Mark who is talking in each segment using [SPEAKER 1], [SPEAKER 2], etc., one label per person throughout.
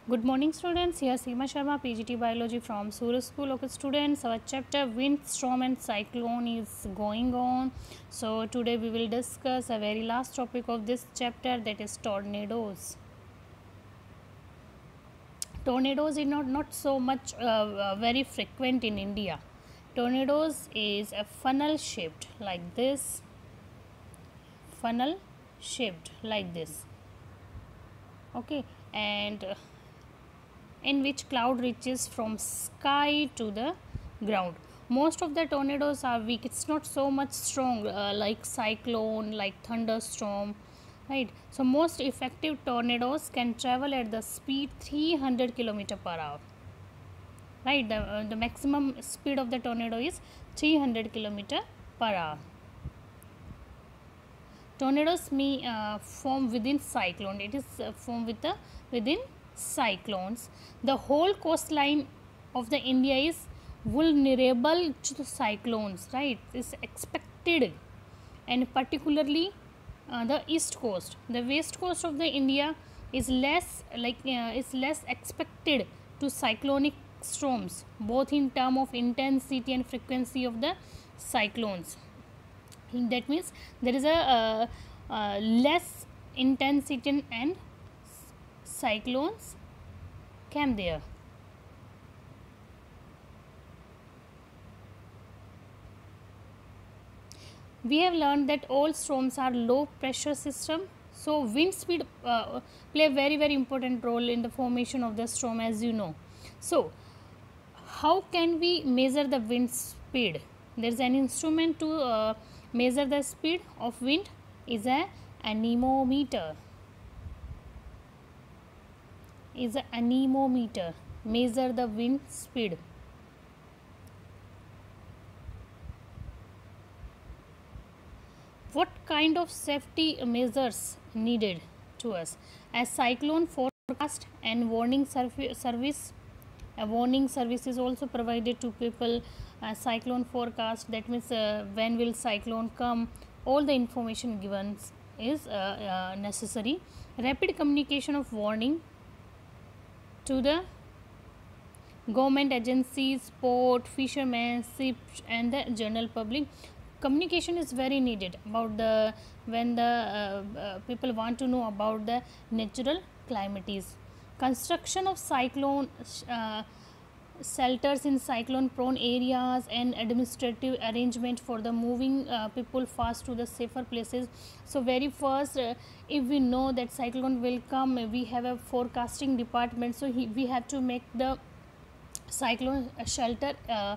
[SPEAKER 1] Good morning students, here Seema Sharma, PGT Biology from Suraj School. Okay students, our chapter wind, storm and cyclone is going on. So today we will discuss a very last topic of this chapter, that is tornadoes. Tornadoes is not so much very frequent in India. Tornadoes is a funnel shaped like this, funnel shaped like this. Okay, and in which cloud reaches from sky to the ground. Most of the tornadoes are weak, it's not so much strong like cyclone, like thunderstorm, right? So most effective tornadoes can travel at the speed 300 km per hour, right? The maximum speed of the tornado is 300 km per hour. Tornadoes may form within cyclone, it is formed with the within cyclones. The whole coastline of the India is vulnerable to the cyclones, right? Is expected, and particularly the east coast. The west coast of the India is less expected to cyclonic storms, both in term of intensity and frequency of the cyclones. That means there is a less intensity and cyclones came there. We have learned that all storms are low pressure system, so wind speed play a very important role in the formation of the storm, as you know. So how can we measure the wind speed? There is an instrument to measure the speed of wind, is a anemometer. Measure the wind speed. What kind of safety measures needed to us? As cyclone forecast and warning service, a warning service is also provided to people. Cyclone forecast, that means when will cyclone come, all the information given is necessary. Rapid communication of warning to the government agencies, port, fishermen, ships and the general public. Communication is very needed about the when the people want to know about the natural calamities. Construction of cyclone shelters in cyclone prone areas and administrative arrangement for the moving people fast to the safer places. So very first, if we know that cyclone will come, we have a forecasting department, so we have to make the cyclone shelter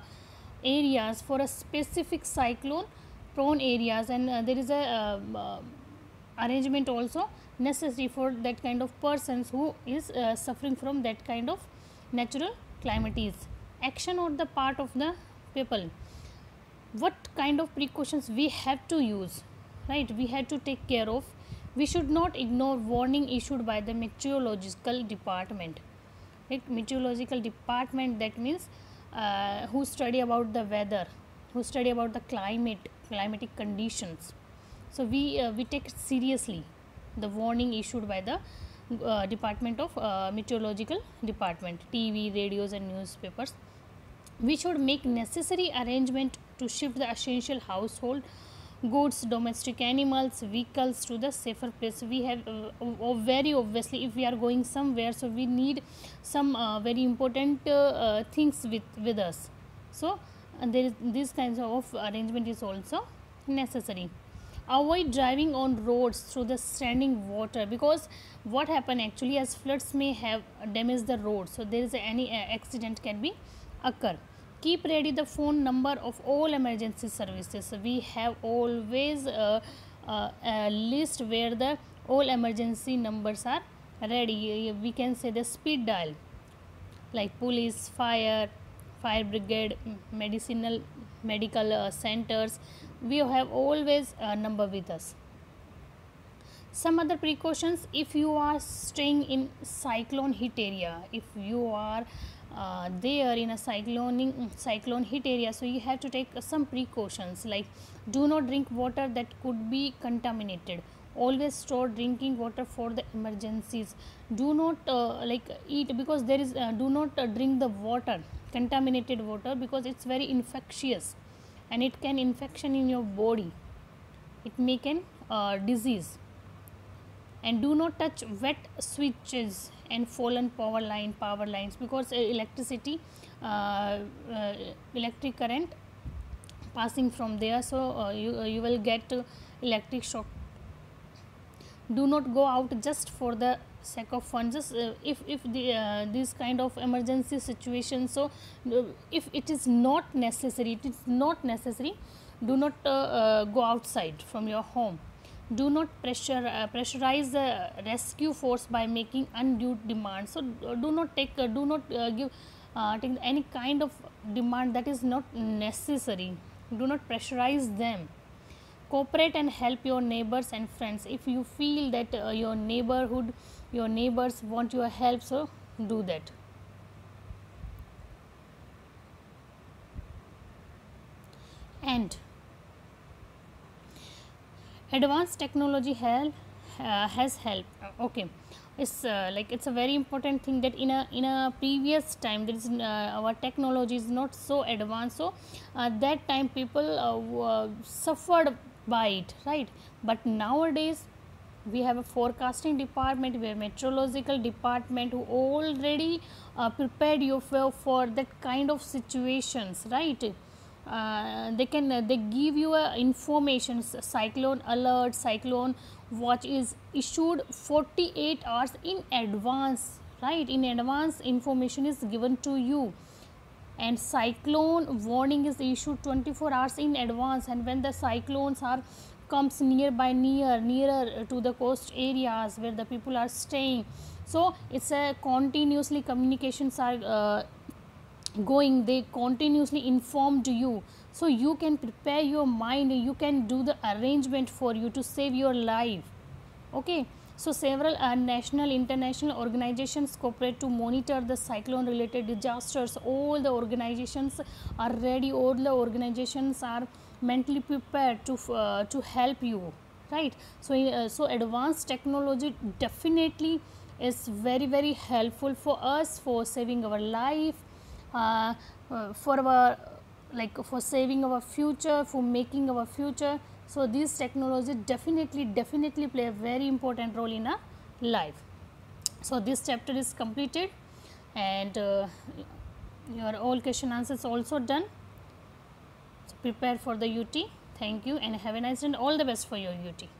[SPEAKER 1] areas for a specific cyclone prone areas, and there is a arrangement also necessary for that kind of persons who is suffering from that kind of natural calamities. Action on the part of the people, what kind of precautions we have to use, right? We have to take care of. We should not ignore warning issued by the meteorological department, right? Meteorological department, that means who study about the weather, who study about the climatic conditions. So we take it seriously, the warning issued by the department of meteorological department, TV, radios and newspapers. We should make necessary arrangement to shift the essential household goods, domestic animals, vehicles to the safer place. We have very obviously, if we are going somewhere, so we need some very important things with us. So there is this kinds of arrangement is also necessary. Avoid driving on roads through the standing water, because what happen actually, as floods may have damaged the road, so there is any accident can be occur. Keep ready the phone number of all emergency services. We have always a list where the all emergency numbers are ready. We can say the speed dial, like police, fire brigade, medical centers. We have always a number with us. Some other precautions, if you are staying in cyclone hit area, if you are there in a cyclone hit area, so you have to take some precautions, like do not drink water that could be contaminated, always store drinking water for the emergencies. Do not eat, because there is do not drink the water, contaminated water, because it's very infectious and it can infection in your body, it may can disease. And do not touch wet switches and fallen power lines, because electricity electric current passing from there, so you will get electric shock. Do not go out just for the sake of fun, just if the this kind of emergency situation, so if it is not necessary, it is not necessary, do not go outside from your home. Do not pressurize the rescue force by making undue demands. So do not take do not give take any kind of demand that is not necessary. Do not pressurize them. Cooperate and help your neighbors and friends. If you feel that your neighbors want your help, so do that. And advanced technology has helped. Okay, it's a very important thing that in a previous time, there is our technology is not so advanced, so that time people suffered by it, right? But nowadays we have a forecasting department, we have meteorological department who already prepared you for that kind of situations, right? They give you information, cyclone alert, cyclone watch is issued 48 hours in advance, right? In advance information is given to you, and cyclone warning is issued 24 hours in advance. And when the cyclones are comes nearer to the coast areas where the people are staying, so it's a continuously communications are going, they continuously informed you, so you can prepare your mind, you can do the arrangement for you to save your life. Okay, so several national international organizations cooperate to monitor the cyclone related disasters. All the organizations are ready, all the organizations are mentally prepared to help you, right? So so advanced technology definitely is very helpful for us, for saving our life, for our for saving our future, for making our future. So these technology definitely play a very important role in our life. So this chapter is completed, and your all question answers also done. So prepare for the UT. Thank you and have a nice day and all the best for your UT.